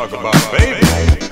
talk about baby.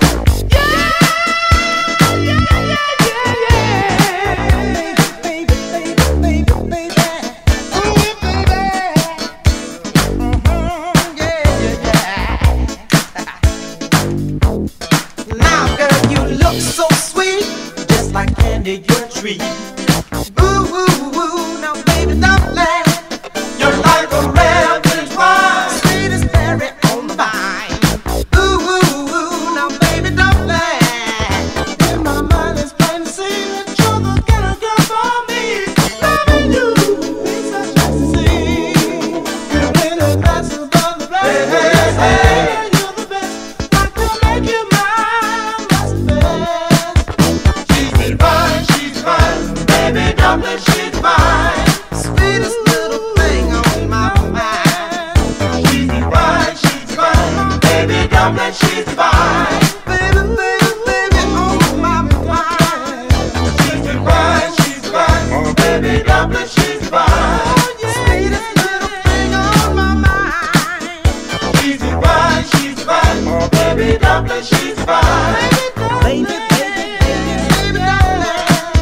Now, girl, you look so sweet, just like candy, your treat. Ooh, ooh, ooh, now, baby, Dumplin, you're like a rare village wine, sweet as berry on the vine. Ooh, ooh, ooh, now, baby, Dumplin, in my mind is plain to see that you're the kind of girl for me. Loving you is such ecstasy. You're in a glass above the blaze. Hey, hey, hey. You're the best. I can make you mine, that's the best. She's divine, baby Dumplin, she's divine. Sweetest little thing on my mind. She's divine, baby Dumplin, she's divine. Baby, baby, baby, on my mind. She's divine, baby Dumplin, she's divine. Sweetest little thing on my mind. She's divine, baby Dumplin, she's divine. Baby, baby, baby Dumplin.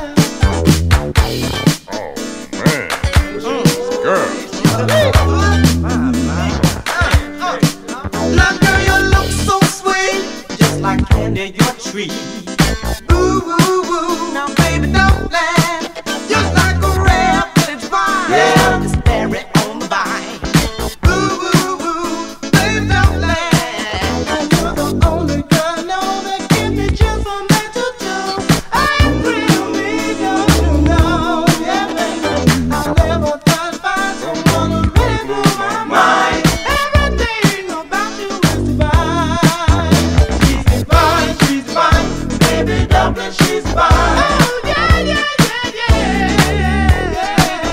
Now, girl, you look so sweet, just like candy, your treat. Ooh, ooh, ooh, now, baby, Dumplin, you're like a rare village wine. Yeah, just berry on the vine. Ooh, ooh, ooh, baby, Dumplin, and you're the only girl I know that gives me chills from head to toe. And thrill me, don't you know? Yeah, baby, I'll never find someone who really blew my mind. Everything about you is divine. She's divine, baby Dumplin, she's divine. Oh yeah, yeah, yeah, yeah.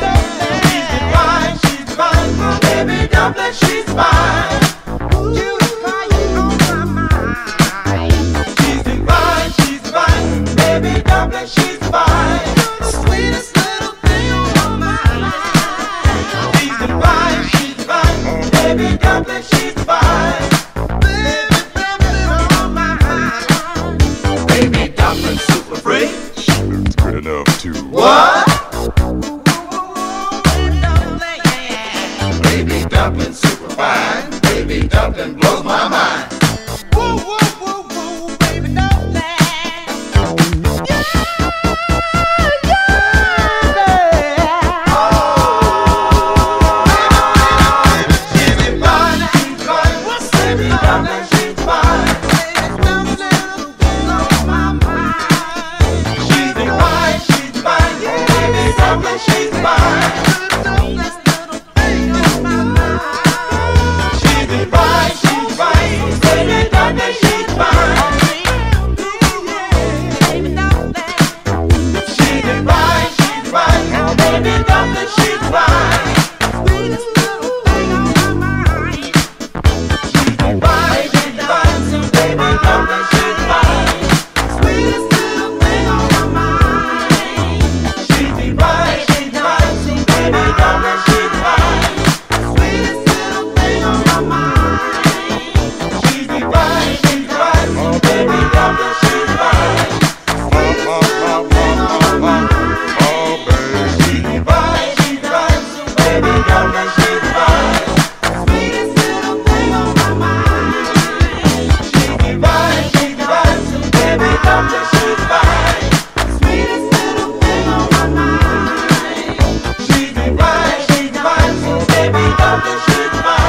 She's divine, baby Dumplin, she's divine. You crying on my mind. She's divine, baby Dumplin, she's divine. You're the sweetest little thing on my mind. She's divine, baby Dumplin, she's divine. Baby, baby, on my mind. Baby Dumplin, super freak. It's good enough too. What? Baby Dumplin, yeah. Baby Dumplin, super fine. Baby Dumplin blows my mind. Whoa, whoa, whoa, whoa, baby Dumplin. Yeah, yeah, yeah. Oh, she's divine, what's baby Dumplin, she's divine. Baby Dumplin, blows my mind. She's divine, baby Dumplin, she's divine. Dumplin, little thing on my mind. She's divine, baby Dumplin, she's divine. Baby Dumplin. She's divine, baby Dumplin, she's divine. Sweetest little thing on my mind. She's divine, baby Dumplin, she's divine. Sweetest little thing on my mind. She's divine, baby Dumplin, she's divine. Sweetest little thing on my mind. She's divine, baby Dumplin, she's divine. She's divine, baby Dumplin, she's divine. Sweetest little thing on my mind. She's divine, baby Dumplin, she's divine. Sweetest little thing on my mind. She's divine, baby Dumplin, she's divine.